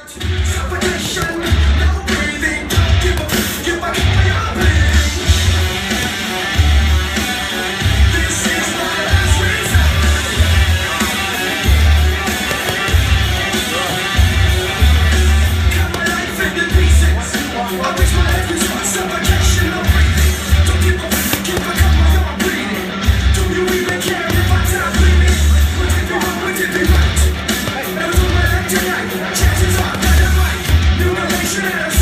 Suffocation, no breathing, don't give up, give back all your bleeding. This is my last resort. Cut my life into pieces. I wish my life was one suffocation, no breathing. Don't give up, give back all your bleeding. Do you even care if I die bleeding? Would it be wrong, would it be right? Never do my life tonight. Chances are that I'm right. New relation and